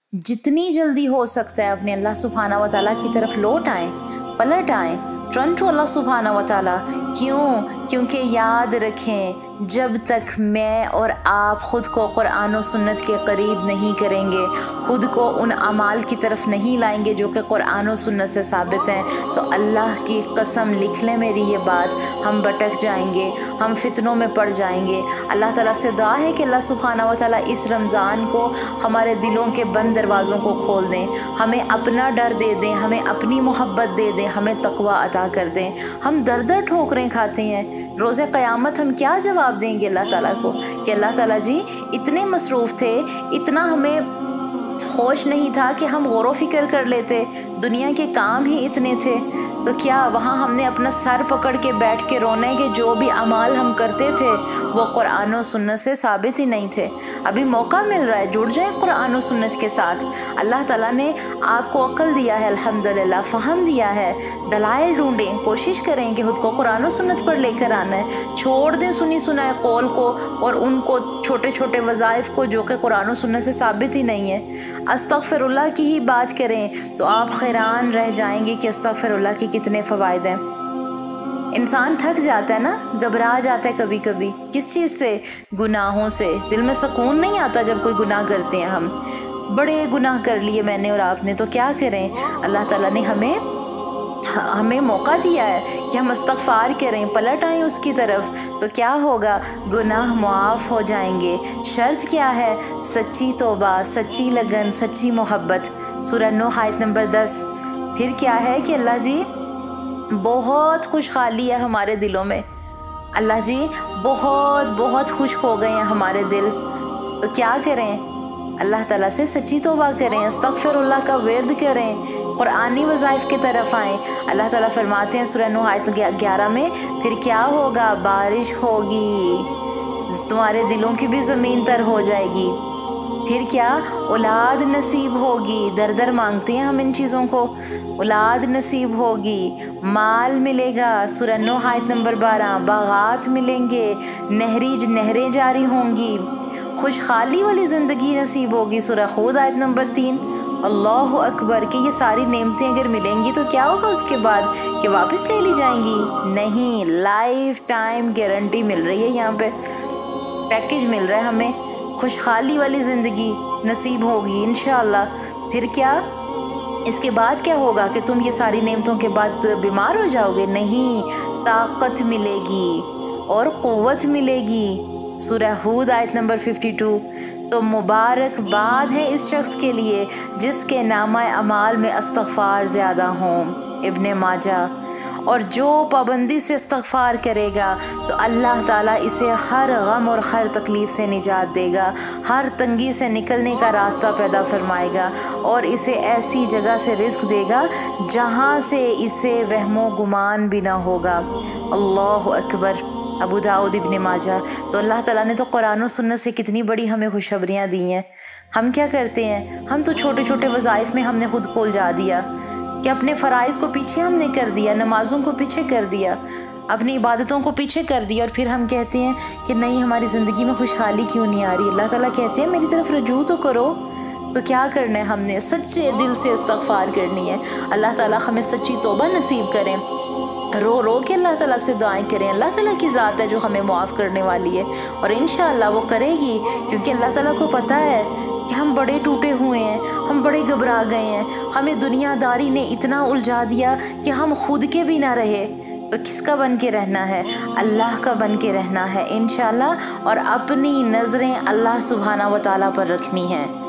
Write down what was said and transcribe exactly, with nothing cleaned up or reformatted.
जितनी जल्दी हो सकता है अपने अल्लाह सुब्हाना व तआला की तरफ लौट आएँ, पलट आएँ, टर्न टू अल्लाह सुब्हाना व तआला। क्यों? क्योंकि याद रखें, जब तक मैं और आप ख़ुद को कुरान और सुन्नत के करीब नहीं करेंगे, ख़ुद को उन अमाल की तरफ नहीं लाएंगे जो कि कुरान और सुन्नत से साबित हैं, तो अल्लाह की कसम लिख लें मेरी ये बात, हम भटक जाएंगे, हम फितनों में पड़ जाएंगे। अल्लाह ताला से दुआ है कि अल्लाह सुब्हाना व तआला इस रमज़ान को हमारे दिलों के बंद दरवाज़ों को खोल दें, हमें अपना डर दे दें, हमें अपनी मोहब्बत दे दें, हमें तकवा अता कर दें। हम दर दर ठोकरें खाते हैं, रोज़े क़यामत हम क्या जवाब देंगे अल्लाह ताला को कि अल्लाह ताला जी इतने मसरूफ़ थे, इतना हमें होश नहीं था कि हम गौर व फिक्र कर लेते, दुनिया के काम ही इतने थे, तो क्या वहाँ हमने अपना सर पकड़ के बैठ के रोना है कि जो भी अमाल हम करते थे वो कुरान और सुन्नत से साबित ही नहीं थे। अभी मौका मिल रहा है, जुड़ जाए कुरान और सुन्नत के साथ। अल्लाह ताला ने आपको अक्ल दिया है, अल्हम्दुलिल्लाह, फ़हम दिया है, दलाइल ढूंढें, कोशिश करें कि खुद को कुरान और सुन्नत पर लेकर आना है। छोड़ दें सुनी सुनाए कौल को और उनको छोटे छोटे वज़ाइफ को जो कि कुरान और सुन्नत से साबित ही नहीं है। अस्तग़फ़िरुल्लाह की ही बात करें तो आप हैरान रह जाएंगे कि अस्तग़फ़िरुल्लाह के कितने फ़वाइद हैं। इंसान थक जाता है ना, घबरा जाता है कभी कभी, किस चीज़ से? गुनाहों से। दिल में सुकून नहीं आता जब कोई गुनाह करते हैं। हम बड़े गुनाह कर लिए मैंने और आपने, तो क्या करें? अल्लाह ताला ने हमें हमें मौका दिया है कि हम इस्तग़फ़ार करें, पलट आएँ उसकी तरफ, तो क्या होगा? गुनाह मुआफ़ हो जाएंगे। शर्त क्या है? सच्ची तौबा, सच्ची लगन, सच्ची मोहब्बत। सूरह नूह आयत नंबर दस। फिर क्या है कि अल्लाह जी बहुत खुशहाली है हमारे दिलों में, अल्लाह जी बहुत बहुत खुश हो गए हैं हमारे दिल, तो क्या करें? अल्लाह ताला से सच्ची तौबा करें, अस्तग़फ़िरुल्लाह का विर्द करें, कुरानी वज़ाइफ की तरफ आएँ। अल्लाह ताला फरमाते हैं सूरह नूह आयत ग्यारह में, फिर क्या होगा? बारिश होगी, तुम्हारे दिलों की भी ज़मीन तर हो जाएगी। फिर क्या? औलाद नसीब होगी। दर दर मांगते हैं हम इन चीज़ों को, औलाद नसीब होगी, माल मिलेगा। सूरह नूह आयत नंबर बारह। बागात मिलेंगे, नहरी नहरें जारी होंगी, खुशहाली वाली ज़िंदगी नसीब होगी। सूरह हूद आयत नंबर तीन। अल्लाह अकबर कि ये सारी नेमतें अगर मिलेंगी तो क्या होगा उसके बाद? कि वापस ले ली जाएंगी? नहीं, लाइफ टाइम गारंटी मिल रही है, यहाँ पे पैकेज मिल रहा है हमें, खुशहाली वाली ज़िंदगी नसीब होगी इंशाअल्लाह। फिर क्या? इसके बाद क्या होगा कि तुम ये सारी नेमतों के बाद बीमार हो जाओगे? नहीं, ताकत मिलेगी और क़ुव्वत मिलेगी। सूरह हूद आयत नंबर बावन। तो मुबारकबाद है इस शख्स के लिए जिसके नामा अमाल में इस्तग़फ़ार ज़्यादा हों। इब्ने माजा। और जो पाबंदी से इस्तग़फ़ार करेगा तो अल्लाह ताला इसे हर गम और हर तकलीफ़ से निजात देगा, हर तंगी से निकलने का रास्ता पैदा फरमाएगा और इसे ऐसी जगह से रिज़्क़ देगा जहाँ से इसे वहमो गुमान भी ना होगा। अल्लाह अकबर। अबू दाऊद इब्ने माजा। तो अल्लाह ताला ने तो कुरान और सुन्नत से कितनी बड़ी हमें खुशखबरियाँ दी हैं। हम क्या करते हैं? हम तो छोटे छोटे वज़ाइफ में हमने खुद को उलझा दिया कि अपने फ़राइज़ को पीछे हमने कर दिया, नमाज़ों को पीछे कर दिया, अपनी इबादतों को पीछे कर दिया, और फिर हम कहते हैं कि नहीं हमारी ज़िंदगी में खुशहाली क्यों नहीं आ रही। अल्लाह ताला कहते हैं मेरी तरफ रजू तो करो। तो क्या करना है हमने? सच्चे दिल से इस्तग़फ़ार करनी है। अल्लाह ताला हमें सच्ची तौबा नसीब करें, रो रो के अल्लाह ताला से दुआएं करें। अल्लाह ताला की ज़ात है जो हमें मुआफ़ करने वाली है और इंशाअल्लाह वो करेगी, क्योंकि अल्लाह ताला को पता है कि हम बड़े टूटे हुए हैं, हम बड़े घबरा गए हैं, हमें दुनियादारी ने इतना उलझा दिया कि हम खुद के भी ना रहे। तो किसका बन के रहना है? अल्लाह का बन के रहना है इंशाअल्लाह, और अपनी नज़रें अल्लाह सुब्हाना व तआला पर रखनी है।